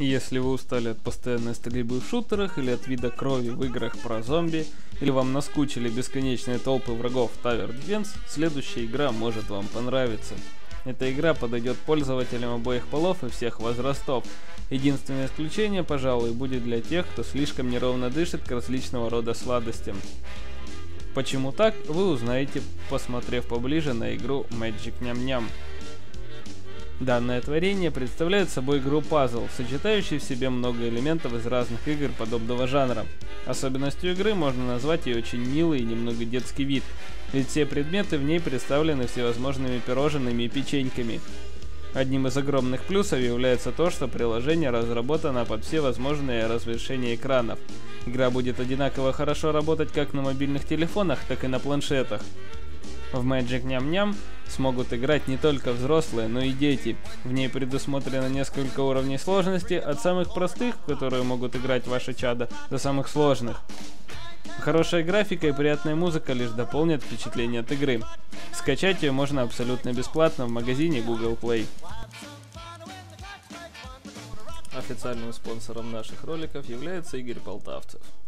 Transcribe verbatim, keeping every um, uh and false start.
Если вы устали от постоянной стрельбы в шутерах или от вида крови в играх про зомби, или вам наскучили бесконечные толпы врагов в Tower Defense, следующая игра может вам понравиться. Эта игра подойдет пользователям обоих полов и всех возрастов. Единственное исключение, пожалуй, будет для тех, кто слишком неровно дышит к различного рода сладостям. Почему так, вы узнаете, посмотрев поближе на игру Magic Nyam Nyam. Данное творение представляет собой игру пазл, сочетающую в себе много элементов из разных игр подобного жанра. Особенностью игры можно назвать ее очень милый и немного детский вид, ведь все предметы в ней представлены всевозможными пирожными и печеньками. Одним из огромных плюсов является то, что приложение разработано под все возможные разрешения экранов. Игра будет одинаково хорошо работать как на мобильных телефонах, так и на планшетах. В Magic Nyam Nyam смогут играть не только взрослые, но и дети. В ней предусмотрено несколько уровней сложности, от самых простых, в которые могут играть ваши чада, до самых сложных. Хорошая графика и приятная музыка лишь дополнят впечатление от игры. Скачать ее можно абсолютно бесплатно в магазине Google Play. Официальным спонсором наших роликов является Игорь Полтавцев.